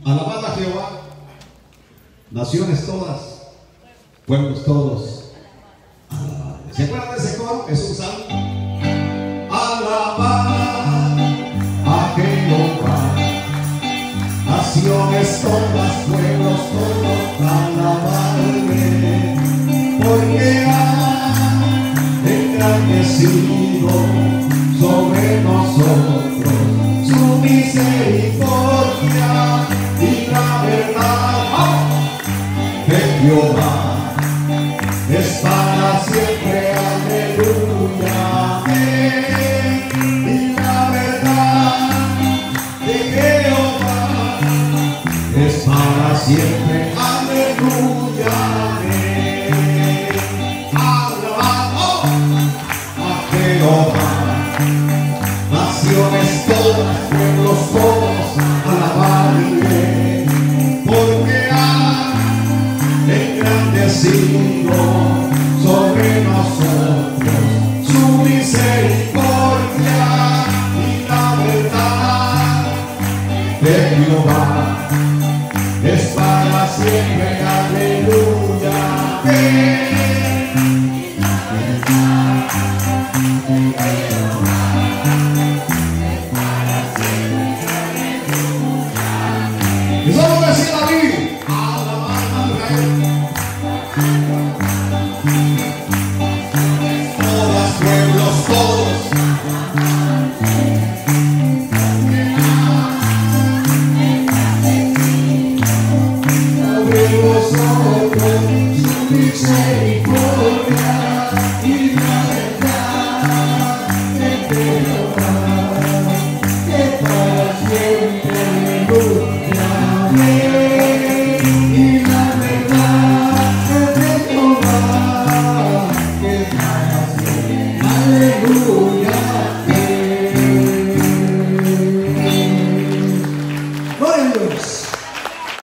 Alabad a Jehová, naciones todas, pueblos todos, alabad. ¿Se acuerdan de ese coro? Es un salmo. Alabad a Jehová, naciones todas, pueblos todos, alabadle, porque ha engrandecido sobre nosotros su misericordia y la verdad de Jehová es para siempre, aleluya, amén. Y la verdad de Jehová es para siempre, aleluya, amén. Alabado a Jehová, naciones todas, pueblos todos, alabadle, porque ha engrandecido sobre nosotros su misericordia y la verdad de Jehová es para siempre, aleluya, amén. Y solo decía David: